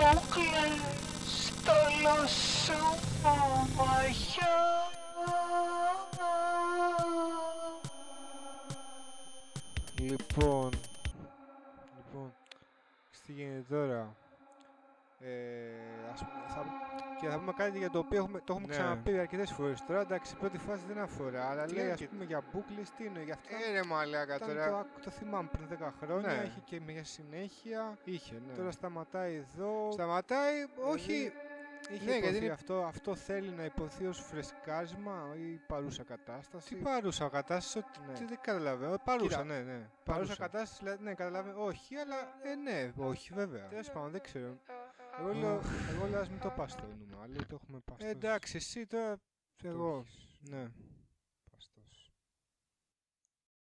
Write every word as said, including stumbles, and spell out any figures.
κλαις τα λόσα μαγιά. Λοιπόν, λοιπόν, τι γίνεται τώρα. Ε, ας, θα, και θα πούμε κάτι για το οποίο έχουμε, το έχουμε Ναι. ξαναπεί αρκετές φορές τώρα. Εντάξει, η πρώτη φάση δεν αφορά, αλλά Τι λέει ας είναι- πούμε για booklist, τι είναι, για αυτό. Ε, ρε μαλάκα Ήταν τώρα. το, άκου- το θυμάμαι πριν δέκα χρόνια, Ναι. είχε και μια συνέχεια. Είχε, ναι. Τώρα σταματάει εδώ. Σταματάει, όχι. Είχε Ναι, γιατί υποθεί είναι- αυτό, αυτό θέλει να υποθεί ως φρεσκάρισμα ή παρούσα κατάσταση. Τι παρούσα κατάσταση, ότι Ναι. τι δεν καταλαβαίνω. Παρούσα, Κοίτα, ναι, ναι. Παρούσα κατάσταση, δηλαδή, ναι, καταλαβαίνω. Όχι, αλλά Ε, ναι, όχι, βέβαια. τέλος πάντων, δεν ξέρω. Εγώ λέω, εγώ λέω ας μην το πας στο νούμερο, αλλά το έχουμε πας. Ε, εντάξει, εσύ τώρα. το Εγώ. έχεις. Ναι.